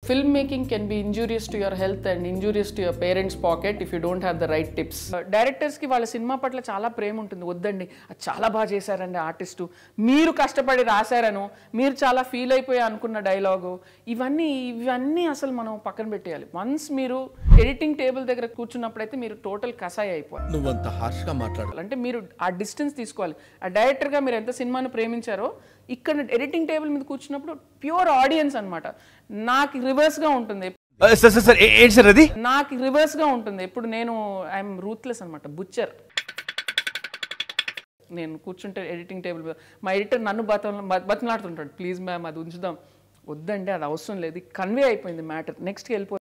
Filmmaking can be injurious to your health and injurious to your parents' pocket if you don't have the right tips. Directors ki వాళ్ళ cinema పట్ల చాలా ప్రేమ ఉంటుంది. వద్దండి అది చాలా బాగా చేశారండి ఆర్టిస్టు, మీరు కష్టపడి రాశారను, మీరు చాలా ఫీల్ అయిపోయి అనుకున్న డైలాగు, ఇవన్నీ అసలు మనం పక్కన పెట్టేయాలి. వన్స్ మీరు ఎడిటింగ్ టేబుల్ దగ్గర కూర్చున్నప్పుడైతే మీరు టోటల్ కసాయి అయిపోవాలి. నువ్వంత హార్ష్గా మాట్లాడాలి అంటే మీరు ఆ డిస్టెన్స్ తీసుకోవాలి. ఆ డైరెక్టర్గా మీరు ఎంత సినిమాను ప్రేమించారో ఇక్కడ ఎడిటింగ్ టేబుల్ మీద కూర్చున్నప్పుడు ప్యూర్ ఆడియన్స్ అనమాట. నాకు రివర్స్గా ఉంటుంది. నాకు రివర్స్గా ఉంటుంది. ఇప్పుడు నేను ఐఎమ్ రూత్లెస్ అనమాట, బుచ్చర్. నేను కూర్చుంటే ఎడిటింగ్ టేబుల్ మీద మా ఎడిటర్ నన్ను బతలాడుతుంటాడు, ప్లీజ్ మ్యామ్ అది ఉంచుదాం. వద్దండి అది అవసరం లేదు, కన్వే అయిపోయింది మ్యాటర్, నెక్స్ట్కి వెళ్ళిపోతుంది.